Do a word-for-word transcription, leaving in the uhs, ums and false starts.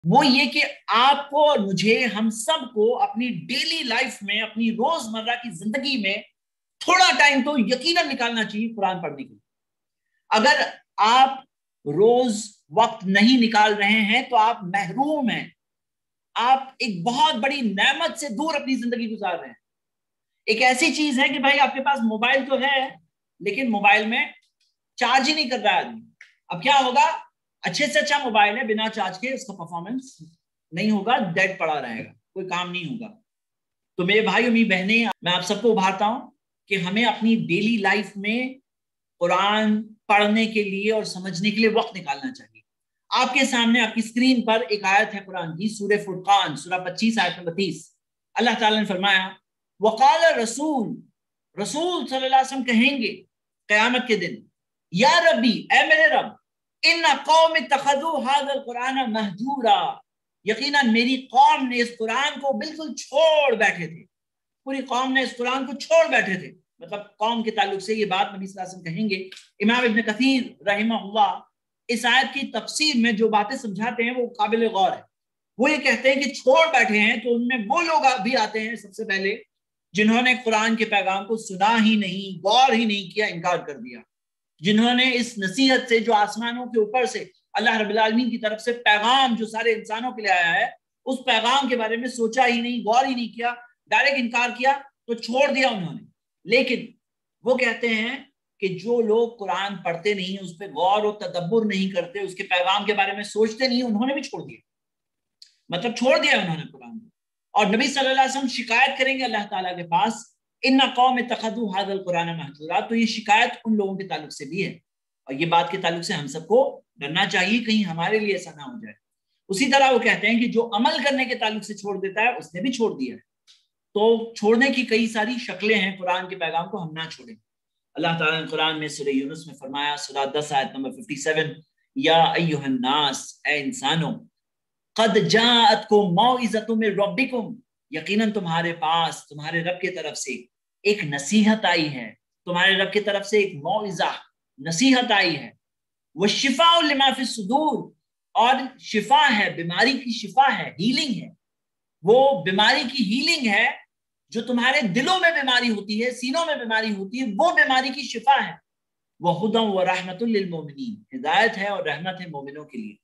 وہ یہ کہ آپ کو اور مجھے، ہم سب کو اپنی ڈیلی لائف میں، اپنی روزمرہ کی زندگی میں تھوڑا ٹائم تو یقیناً نکالنا چاہیے قرآن پڑھنے کے لیے۔ اگر آپ روز وقت نہیں نکال رہے ہیں تو آپ محروم ہیں، آپ ایک بہت بڑی نعمت سے دور اپنی زندگی گزار رہے ہیں۔ ایک ایسی چیز ہے کہ بھائی آپ کے پاس موبائل تو ہے لیکن موبائل میں چارج ہی نہیں کر رہا آدمی، اب کیا ہوگا؟ اچھے سے اچھا موبائل ہے، بنا چارج کے اس کا پرفارمنس نہیں ہوگا، ڈیڈ پڑا رہے گا، کوئی کام نہیں ہوگا۔ تو میرے بھائی اور میری بہنیں، میں آپ سب کو ابھارتا ہوں کہ ہمیں اپنی ڈیلی لائف میں قرآن پڑھنے کے لیے اور سمجھنے کے لیے وقت نکالنا چاہیے۔ آپ کے سامنے آپ کی اسکرین پر ایک آیت ہے قرآن کی، سورہ فرقان سورہ پچیس آیت نمبر تیس۔ اللہ تعالیٰ نے فرمایا وقال رسول، رسول صلی اللہ علیہ وسلم کہیں گے قیامت کے دن، یا ربی، اے میرے رب، ان قوم اتخذوا هذا القرآن مہجورا، یقیناً میری قوم نے اس قرآن کو بالکل چھوڑ بیٹھے تھے، پوری قوم نے اس قرآن کو چھوڑ بیٹھے تھے۔ مطلب قوم کے تعلق سے یہ بات نبی صلی اللہ علیہ وسلم کہیں گے۔ امام ابن کثیر رحمہ اللہ اس آیت کی تفسیر میں جو باتیں سمجھاتے ہیں وہ قابل غور ہے۔ وہ یہ کہتے ہیں کہ چھوڑ بیٹھے ہیں تو ان میں وہ لوگ بھی آتے ہیں سب سے پہلے جنہوں نے قرآن کے پیغام کو سنا ہی نہیں، غور ہی نہیں کیا، انکار کر دیا، جنہوں نے اس نصیحت سے جو آسمانوں کے اوپر سے اللہ رب العالمین کی طرف سے پیغام جو سارے انسانوں کے لیے آیا ہے، اس پیغام کے بارے میں سوچا ہی نہیں، غور ہی نہیں کیا، ڈائریکٹ انکار کیا تو چھوڑ دیا انہوں نے۔ لیکن وہ کہتے ہیں کہ جو لوگ قرآن پڑھتے نہیں، اس پہ غور و تدبر نہیں کرتے، اس کے پیغام کے بارے میں سوچتے نہیں، انہوں نے بھی چھوڑ دیا، مطلب چھوڑ دیا انہوں نے قرآن کو۔ اور نبی صلی اللہ علیہ وسلم شکایت کریں گے اللہ تعالیٰ کے پاس، ان قوم اتخذوا هذا القرآن مہجورا، تو یہ شکایت ان لوگوں کے تعلق سے بھی ہے، اور یہ بات کے تعلق سے ہم سب کو ڈرنا چاہیے کہیں ہمارے لیے ایسا نہ ہو جائے۔ اسی طرح وہ کہتے ہیں کہ جو عمل کرنے کے تعلق سے چھوڑ دیتا ہے اس نے بھی چھوڑ دیا ہے۔ تو چھوڑنے کی کئی ساری شکلیں ہیں، قرآن کے پیغام کو ہم نہ چھوڑیں۔ اللہ تعالیٰ نے قرآن میں سورہ یونس میں فرمایا، سورہ دس آیت نمبر سچاون، یا ایھا الناس، اے انسانوں، قد جاءتکم موعظۃ من ربکم، یقیناً تمہارے پاس تمہارے رب کی طرف سے ایک نصیحت آئی ہے، تمہارے رب کی طرف سے ایک موعظہ، نصیحت آئی ہے، وشفاء لما فی الصدور، اور شفا ہے، بیماری کی شفا ہے، ہیلنگ ہے، وہ بیماری کی ہیلنگ ہے، جو تمہارے دلوں میں بیماری ہوتی ہے، سینوں میں بیماری ہوتی ہے، وہ بیماری کی شفا ہے، وہدی ورحمۃ للمؤمنین، ہدایت ہے اور رحمت ہے مومنوں کے لیے۔